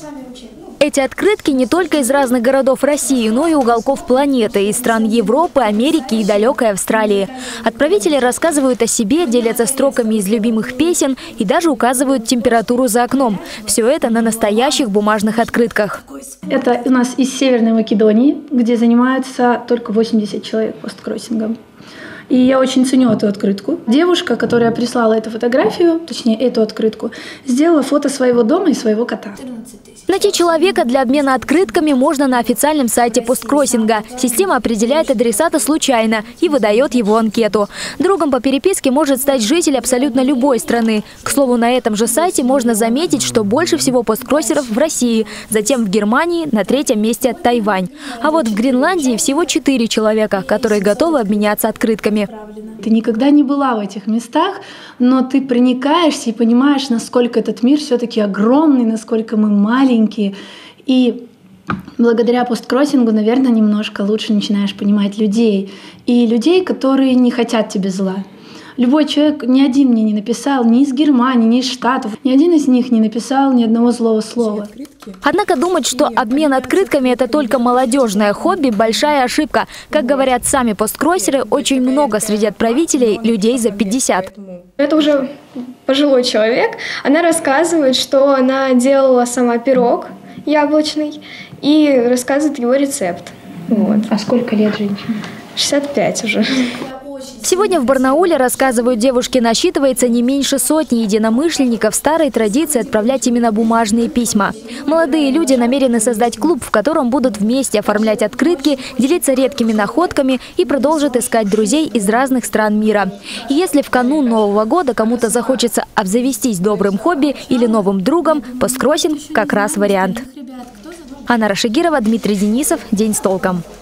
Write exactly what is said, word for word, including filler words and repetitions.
Эти открытки не только из разных городов России, но и уголков планеты, из стран Европы, Америки и далекой Австралии. Отправители рассказывают о себе, делятся строками из любимых песен и даже указывают температуру за окном. Все это на настоящих бумажных открытках. Это у нас из Северной Македонии, где занимаются только восемьдесят человек посткроссингом. И я очень ценю эту открытку. Девушка, которая прислала эту фотографию, точнее эту открытку, сделала фото своего дома и своего кота. Найти человека для обмена открытками можно на официальном сайте посткроссинга. Система определяет адресата случайно и выдает его анкету. Другом по переписке может стать житель абсолютно любой страны. К слову, на этом же сайте можно заметить, что больше всего посткроссеров в России, затем в Германии, на третьем месте Тайвань. А вот в Гренландии всего четыре человека, которые готовы обменяться открытками. Ты никогда не была в этих местах, но ты проникаешься и понимаешь, насколько этот мир все-таки огромный, насколько мы маленькие. И благодаря посткроссингу, наверное, немножко лучше начинаешь понимать людей. И людей, которые не хотят тебе зла. Любой человек, ни один мне не написал, ни из Германии, ни из Штатов, ни один из них не написал ни одного злого слова. Однако думать, что обмен открытками – это только молодежное хобби – большая ошибка. Как говорят сами посткроссеры, очень много среди отправителей людей за пятьдесят. Это уже пожилой человек. Она рассказывает, что она делала сама пирог яблочный и рассказывает его рецепт. Вот. А сколько лет женщине? шестьдесят пять уже. Сегодня в Барнауле, рассказывают девушки, насчитывается не меньше сотни единомышленников старой традиции отправлять именно бумажные письма. Молодые люди намерены создать клуб, в котором будут вместе оформлять открытки, делиться редкими находками и продолжат искать друзей из разных стран мира. И если в канун Нового года кому-то захочется обзавестись добрым хобби или новым другом, посткроссинг как раз вариант. Анна Рашигирова, Дмитрий Денисов. День с толком.